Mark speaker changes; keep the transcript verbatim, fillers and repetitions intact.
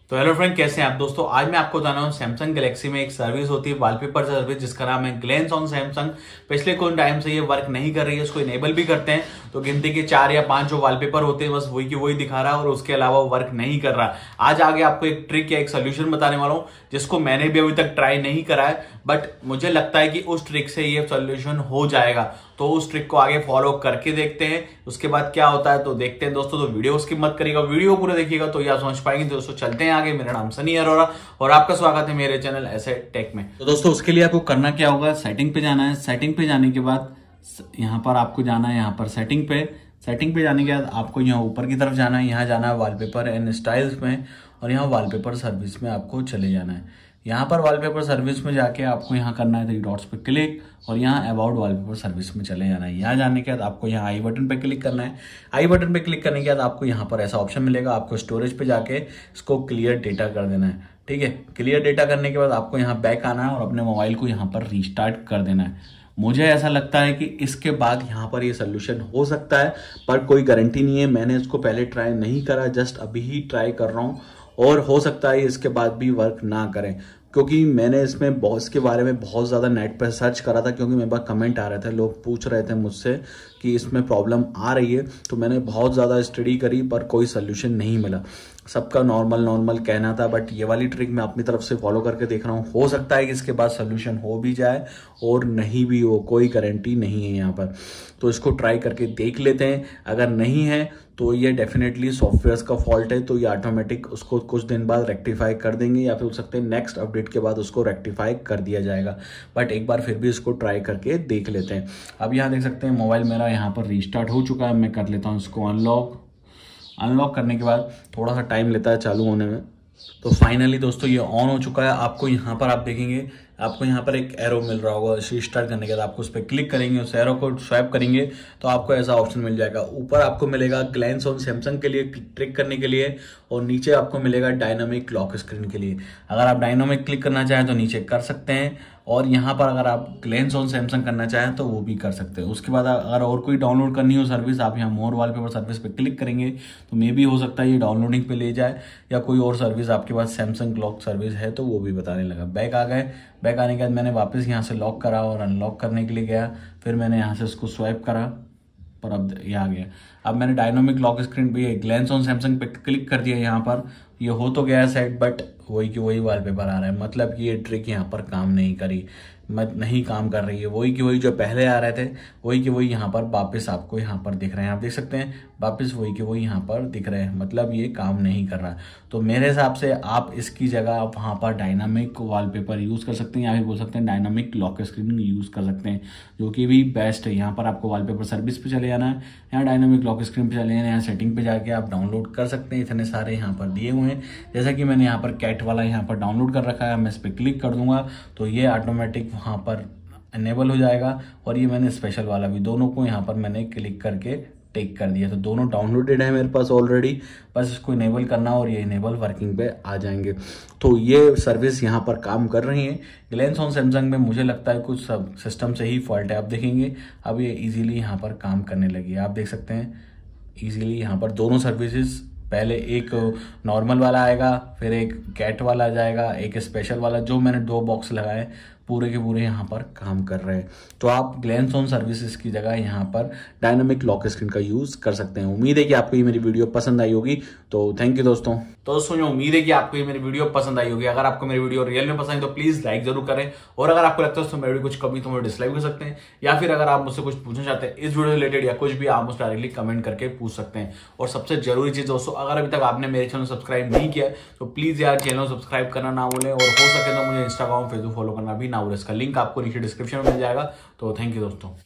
Speaker 1: तो hello friend, कैसे हैं आप दोस्तों। आज मैं आपको बताना हूँ सैमसंग गैलेक्सी में एक सर्विस होती है वॉलपेपर सर्विस, जिसका नाम है ग्लेंस ऑन सैमसंग। पिछले कुछ टाइम से ये वर्क नहीं कर रही है, इसको इनेबल भी करते हैं तो गिनती के चार या पांच जो वॉलपेपर होते हैं बस वही की वही दिखा रहा है और उसके अलावा वर्क नहीं कर रहा। आज आगे आपको एक ट्रिक या एक सोल्यूशन बताने वाला हूँ जिसको मैंने भी अभी तक ट्राई नहीं करा है, बट मुझे लगता है कि उस ट्रिक से ये सोल्यूशन हो जाएगा। तो उस ट्रिक को आगे फॉलो करके देखते हैं, उसके बाद क्या होता है तो देखते हैं दोस्तों। तो वीडियो स्किप मत करिएगा, वीडियो पूरा देखिएगा तो ये आप समझ पाएंगे। दोस्तों चलते हैं आगे। मेरा नाम सनी अरोरा और आपका स्वागत है मेरे चैनल ऐसे टेक में। तो दोस्तों उसके लिए आपको करना क्या होगा, सेटिंग पे जाना है। सेटिंग पे जाने के बाद यहाँ पर आपको जाना है, यहाँ पर सेटिंग पे सेटिंग पे जाने के बाद आपको यहाँ ऊपर की तरफ जाना है, यहाँ जाना है वॉलपेपर एंड स्टाइल्स में और यहाँ वॉलपेपर सर्विस में आपको चले जाना है। यहाँ पर वॉलपेपर सर्विस में जाके आपको यहाँ करना है थ्री डॉट्स पे क्लिक और यहाँ अबाउट वॉलपेपर सर्विस में चले जाना है। यहाँ जाने के बाद आपको यहाँ आई बटन पे क्लिक करना है। आई बटन पे क्लिक करने के बाद आपको यहाँ पर ऐसा ऑप्शन मिलेगा, आपको स्टोरेज पे जाके इसको क्लियर डेटा कर देना है। ठीक है, क्लियर डेटा करने के बाद आपको यहाँ बैक आना है और अपने मोबाइल को यहाँ पर रीस्टार्ट कर देना है। मुझे ऐसा लगता है कि इसके बाद यहाँ पर ये सोल्यूशन हो सकता है, पर कोई गारंटी नहीं है। मैंने इसको पहले ट्राई नहीं करा, जस्ट अभी ही ट्राई कर रहा हूँ और हो सकता है इसके बाद भी वर्क ना करें, क्योंकि मैंने इसमें बहुत इसके बारे में बहुत ज़्यादा नेट पर सर्च करा था, क्योंकि मेरे पास कमेंट आ रहे थे, लोग पूछ रहे थे मुझसे कि इसमें प्रॉब्लम आ रही है। तो मैंने बहुत ज़्यादा स्टडी करी पर कोई सोल्यूशन नहीं मिला। सबका नॉर्मल नॉर्मल कहना था, बट ये वाली ट्रिक मैं अपनी तरफ से फॉलो करके देख रहा हूँ। हो सकता है कि इसके बाद सोल्यूशन हो भी जाए और नहीं भी हो, कोई गारंटी नहीं है यहाँ पर। तो इसको ट्राई करके देख लेते हैं। अगर नहीं है तो ये डेफिनेटली सॉफ्टवेयर का फॉल्ट है, तो ये ऑटोमेटिक उसको कुछ दिन बाद रेक्टिफाई कर देंगे या फिर हो सकते हैं नेक्स्ट अपडेट के बाद उसको रेक्टिफाई कर दिया जाएगा। बट एक बार फिर भी इसको ट्राई करके देख लेते हैं। अब यहाँ देख सकते हैं मोबाइल मेरा यहाँ पर रीस्टार्ट हो चुका है। मैं कर लेता हूँ इसको अनलॉक। अनलॉक करने के बाद थोड़ा सा टाइम लेता है चालू होने में। तो फाइनली दोस्तों ये ऑन हो चुका है। आपको यहाँ पर आप देखेंगे, आपको यहाँ पर एक एरो मिल रहा होगा। स्टार्ट करने के बाद आपको उस पर क्लिक करेंगे, उस एरो को स्वैप करेंगे तो आपको ऐसा ऑप्शन मिल जाएगा। ऊपर आपको मिलेगा ग्लेंस ऑन सैमसंग के लिए ट्रिक करने के लिए और नीचे आपको मिलेगा डायनामिक लॉक स्क्रीन के लिए। अगर आप डायनामिक क्लिक करना चाहें तो नीचे कर सकते हैं और यहाँ पर अगर आप ग्लेंस ऑन सैमसंग करना चाहें तो वो भी कर सकते हैं। उसके बाद अगर और कोई डाउनलोड करनी हो सर्विस, आप यहाँ मोर वॉलपेपर सर्विस पे क्लिक करेंगे तो मे भी हो सकता है ये डाउनलोडिंग पे ले जाए, या कोई और सर्विस आपके पास सैमसंग लॉक सर्विस है तो वो भी बताने लगा। बैक आ गए। बैक आने के बाद मैंने वापस यहाँ से लॉक करा और अनलॉक करने के लिए गया, फिर मैंने यहाँ से उसको स्वाइप करा पर अब ये आ गया। अब मैंने डायनामिक लॉक स्क्रीन पे ग्लेंस ऑन सैमसंग पे क्लिक कर दिया। यहाँ पर ये हो तो गया सेट, बट वही की वही वॉलपेपर आ रहा है। मतलब कि ये ट्रिक यहाँ पर काम नहीं करी, मत नहीं काम कर रही है। वही की वही जो पहले आ रहे थे वही की वही यहाँ पर वापस आपको यहाँ पर दिख रहे हैं। आप देख सकते हैं वापस वही के वही यहाँ पर दिख रहे हैं, मतलब ये काम नहीं कर रहा। तो मेरे हिसाब से आप इसकी जगह आप वहाँ पर डायनामिक वॉलपेपर यूज़ कर सकते हैं या फिर बोल सकते हैं डायनामिक लॉक स्क्रीन यूज़ कर सकते हैं, जो कि भी बेस्ट है। यहाँ पर आपको वॉलपेपर सर्विस पे चले जाना है, यहाँ डायनामिक लॉक स्क्रीन पे चले जाना है, यहाँ सेटिंग पे जाके आप डाउनलोड कर सकते हैं। इतने सारे यहाँ पर दिए हुए हैं, जैसा कि मैंने यहाँ पर कैट वाला यहाँ पर डाउनलोड कर रखा है। मैं इस पर क्लिक कर दूंगा तो ये ऑटोमेटिक वहाँ पर इनेबल हो जाएगा और ये मैंने स्पेशल वाला भी, दोनों को यहाँ पर मैंने क्लिक करके टेक कर दिया। तो दोनों डाउनलोडेड है मेरे पास ऑलरेडी, बस इसको इनेबल करना और ये इनेबल वर्किंग पे आ जाएंगे। तो ये सर्विस यहाँ पर काम कर रही है। ग्लेंस ऑन सैमसंग में मुझे लगता है कुछ सब सिस्टम से ही फॉल्ट है। आप देखेंगे अब ये इजीली यहाँ पर काम करने लगी है। आप देख सकते हैं इजीली यहाँ पर दोनों सर्विसेज, पहले एक नॉर्मल वाला आएगा, फिर एक कैट वाला आ जाएगा, एक स्पेशल वाला, जो मैंने दो बॉक्स लगाए पूरे के पूरे यहाँ पर काम कर रहे हैं। तो आप ग्लेंस ऑन सर्विसेज की जगह यहाँ पर डायनामिक लॉक स्क्रीन का यूज कर सकते हैं। उम्मीद है कि आपको ये मेरी वीडियो पसंद आई होगी। तो थैंक यू दोस्तों। तो दोस्तों उम्मीद है कि आपको ये मेरी वीडियो पसंद आई होगी। अगर आपको मेरी वीडियो रियल में पसंद आई तो प्लीज लाइक जरूर करें, और अगर आपको लगता है तो मेरी वीडियो कुछ कमी तो मुझे डिसलाइक कर सकते हैं, या फिर अगर आप मुझसे कुछ पूछना चाहते हैं इस वीडियो रिलेटेड या कुछ भी, आप मुझसे डायरेक्टली कमेंट करके पूछ सकते हैं। और सबसे जरूरी चीज दोस्तों, अगर अभी तक आपने मेरे चैनल सब्सक्राइब नहीं किया तो प्लीज यार चैनल सब्सक्राइब करना ना भूलें, और हो सके तो मुझे इंस्टाग्राम फेसबुक फॉलो करना भी ना भूलें। इसका लिंक आपको नीचे डिस्क्रिप्शन में मिल जाएगा। तो थैंक यू दोस्तों।